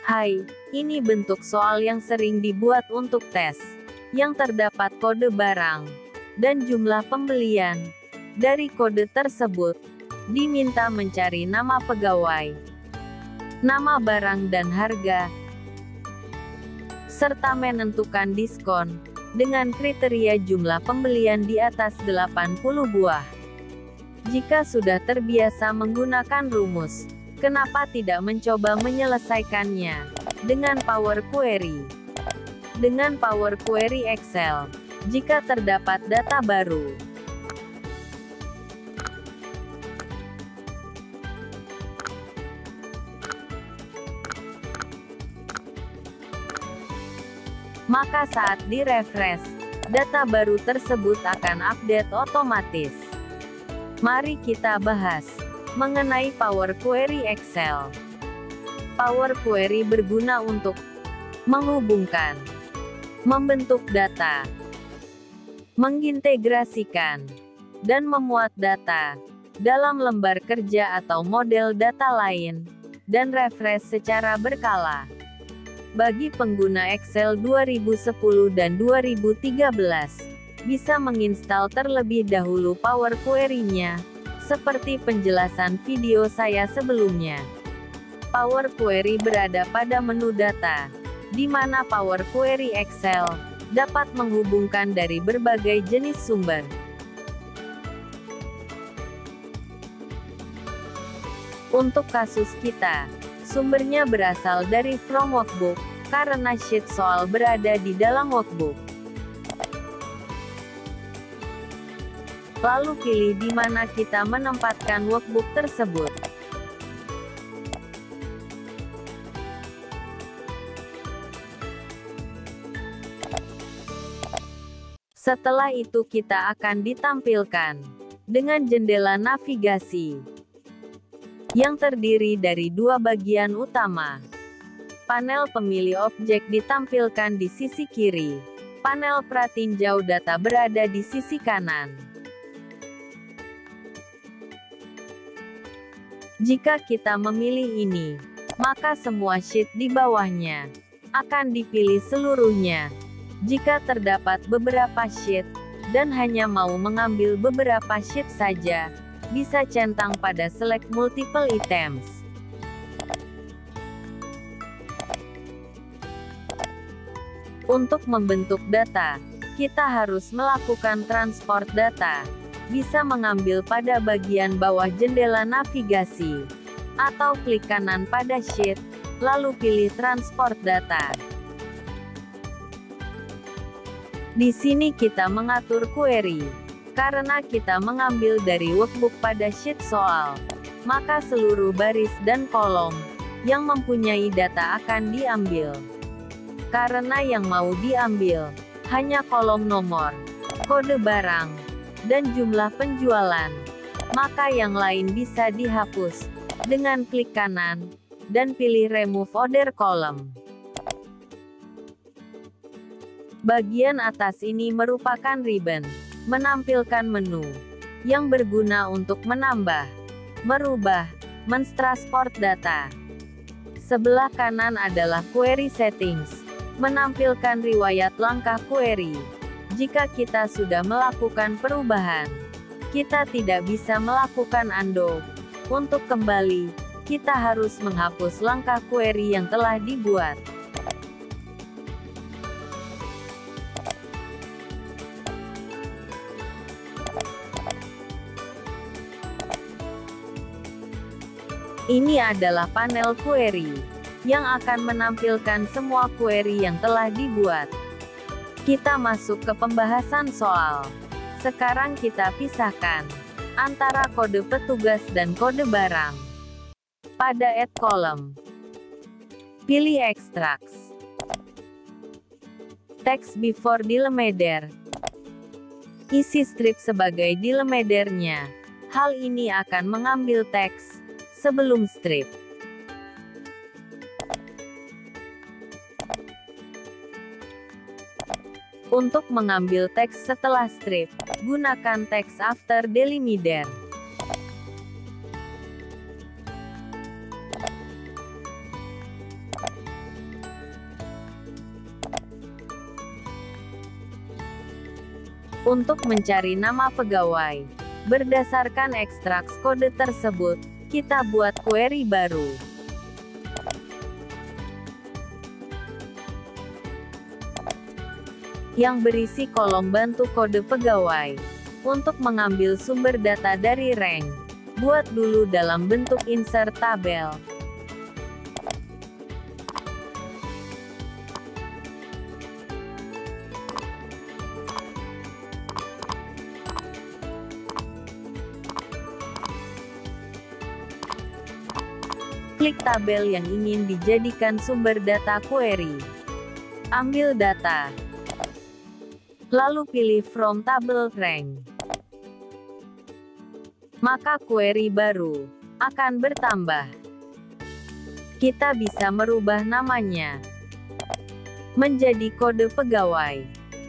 Hai, ini bentuk soal yang sering dibuat untuk tes. Yang terdapat kode barang dan jumlah pembelian. Dari kode tersebut, diminta mencari nama pegawai, nama barang dan harga, serta menentukan diskon, dengan kriteria jumlah pembelian di atas 80 buah. Jika sudah terbiasa menggunakan rumus, kenapa tidak mencoba menyelesaikannya dengan Power Query? Dengan Power Query Excel, jika terdapat data baru, maka saat direfresh, data baru tersebut akan update otomatis. Mari kita bahas mengenai Power Query Excel. Power Query berguna untuk menghubungkan, membentuk data, mengintegrasikan, dan memuat data dalam lembar kerja atau model data lain, dan refresh secara berkala. Bagi pengguna Excel 2010 dan 2013, bisa menginstal terlebih dahulu Power Query-nya, seperti penjelasan video saya sebelumnya. Power Query berada pada menu data, di mana Power Query Excel dapat menghubungkan dari berbagai jenis sumber. Untuk kasus kita, sumbernya berasal dari From Workbook, karena sheet soal berada di dalam workbook. Lalu pilih di mana kita menempatkan workbook tersebut. Setelah itu kita akan ditampilkan dengan jendela navigasi yang terdiri dari dua bagian utama. Panel pemilih objek ditampilkan di sisi kiri. Panel pratinjau data berada di sisi kanan. Jika kita memilih ini, maka semua sheet di bawahnya akan dipilih seluruhnya. Jika terdapat beberapa sheet, dan hanya mau mengambil beberapa sheet saja, bisa centang pada Select Multiple Items. Untuk membentuk data, kita harus melakukan transport data. Bisa mengambil pada bagian bawah jendela navigasi, atau klik kanan pada sheet, lalu pilih transport data. Di sini kita mengatur query. Karena kita mengambil dari workbook pada sheet soal, maka seluruh baris dan kolom yang mempunyai data akan diambil. Karena yang mau diambil hanya kolom nomor, kode barang, dan jumlah penjualan, maka yang lain bisa dihapus dengan klik kanan dan pilih Remove Other Column. Bagian atas ini merupakan ribbon, menampilkan menu, yang berguna untuk menambah, merubah, mentransport data. Sebelah kanan adalah Query Settings, menampilkan riwayat langkah query. Jika kita sudah melakukan perubahan, kita tidak bisa melakukan undo. Untuk kembali, kita harus menghapus langkah query yang telah dibuat. Ini adalah panel query, yang akan menampilkan semua query yang telah dibuat. Kita masuk ke pembahasan soal. Sekarang kita pisahkan antara kode petugas dan kode barang. Pada Add Column, pilih Extracts. Text before delimiter. Isi strip sebagai delimiternya. Hal ini akan mengambil teks sebelum strip. Untuk mengambil teks setelah strip, gunakan text after delimiter. Untuk mencari nama pegawai, berdasarkan ekstraks kode tersebut, kita buat query baru. Yang berisi kolom bantu kode pegawai. Untuk mengambil sumber data dari rank, buat dulu dalam bentuk insert tabel. Klik tabel yang ingin dijadikan sumber data query. Ambil data. Lalu pilih from table rank. Maka query baru akan bertambah. Kita bisa merubah namanya menjadi kode pegawai.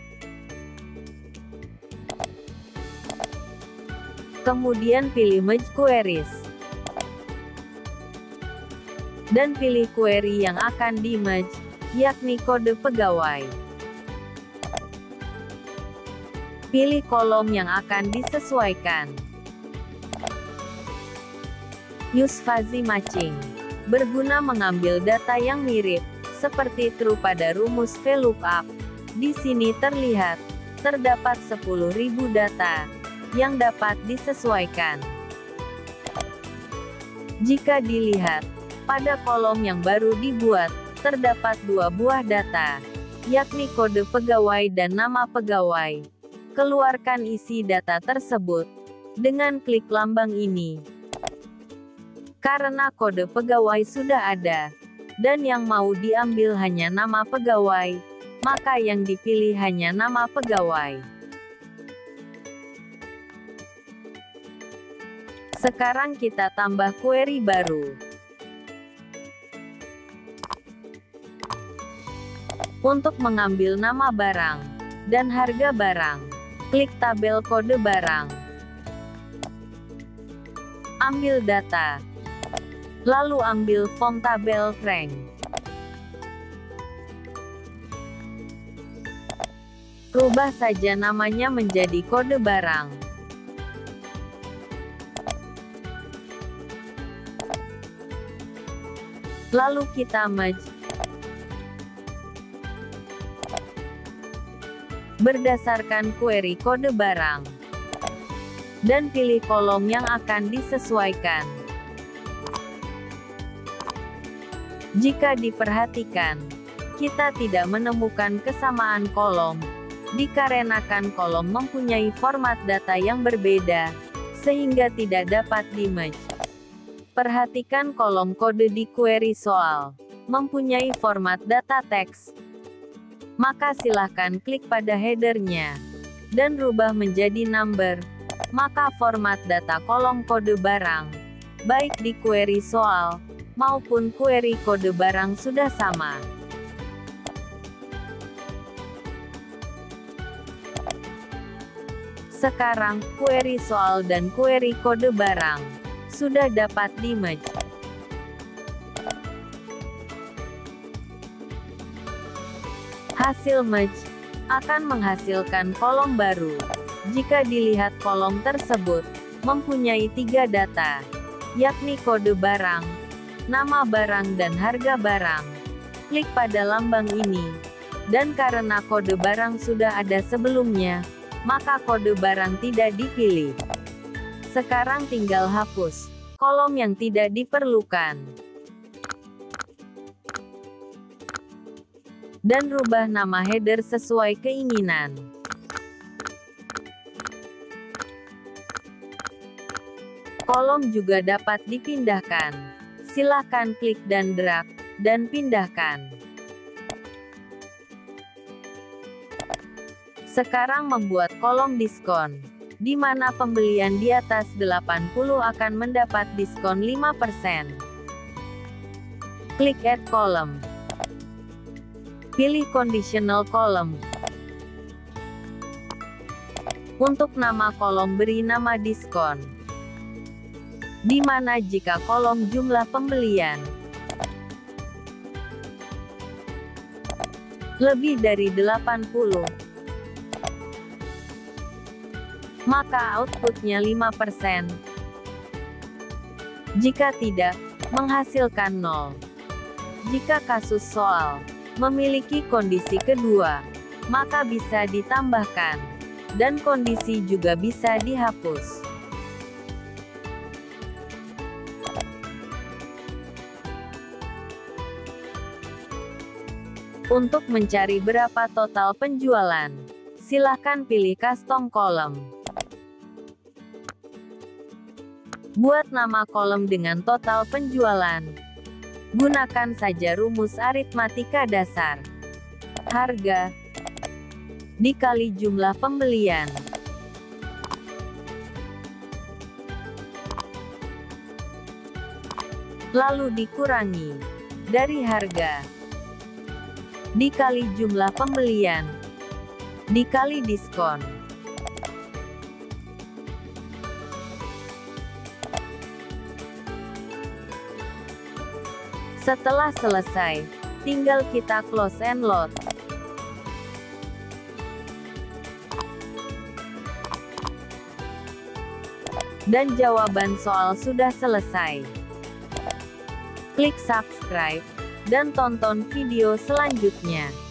Kemudian pilih merge queries. Dan pilih query yang akan di-merge, yakni kode pegawai. Pilih kolom yang akan disesuaikan. Use fuzzy matching. Berguna mengambil data yang mirip, seperti true pada rumus VLOOKUP. Di sini terlihat, terdapat 10.000 data, yang dapat disesuaikan. Jika dilihat, pada kolom yang baru dibuat, terdapat 2 buah data, yakni kode pegawai dan nama pegawai. Keluarkan isi data tersebut dengan klik lambang ini. Karena kode pegawai sudah ada, dan yang mau diambil hanya nama pegawai, maka yang dipilih hanya nama pegawai. Sekarang kita tambah query baru. Untuk mengambil nama barang dan harga barang, klik tabel kode barang. Ambil data. Lalu ambil from tabel rank. Rubah saja namanya menjadi kode barang. Lalu kita merge. Berdasarkan query kode barang. Dan pilih kolom yang akan disesuaikan. Jika diperhatikan, kita tidak menemukan kesamaan kolom, dikarenakan kolom mempunyai format data yang berbeda, sehingga tidak dapat di-merge. Perhatikan kolom kode di query soal, mempunyai format data teks. Maka silahkan klik pada headernya, dan rubah menjadi number. Maka format data kolom kode barang, baik di query soal, maupun query kode barang sudah sama. Sekarang, query soal dan query kode barang sudah dapat di-merge. Hasil merge akan menghasilkan kolom baru. Jika dilihat kolom tersebut mempunyai 3 data, yakni kode barang, nama barang dan harga barang. Klik pada lambang ini. Dan karena kode barang sudah ada sebelumnya, maka kode barang tidak dipilih. Sekarang tinggal hapus kolom yang tidak diperlukan. Dan rubah nama header sesuai keinginan. Kolom juga dapat dipindahkan. Silakan klik dan drag, dan pindahkan. Sekarang membuat kolom diskon, di mana pembelian di atas 80 akan mendapat diskon 5%. Klik Add Column. Pilih Conditional Column. Untuk nama kolom beri nama diskon. Di mana jika kolom jumlah pembelian lebih dari 80, maka outputnya 5%. Jika tidak, menghasilkan 0. Jika kasus soal memiliki kondisi kedua, maka bisa ditambahkan, dan kondisi juga bisa dihapus. Untuk mencari berapa total penjualan, silakan pilih custom column. Buat nama kolom dengan total penjualan. Gunakan saja rumus aritmatika dasar. Harga dikali jumlah pembelian. Lalu dikurangi dari harga dikali jumlah pembelian dikali diskon. Setelah selesai, tinggal kita close and load. Dan jawaban soal sudah selesai. Klik subscribe, dan tonton video selanjutnya.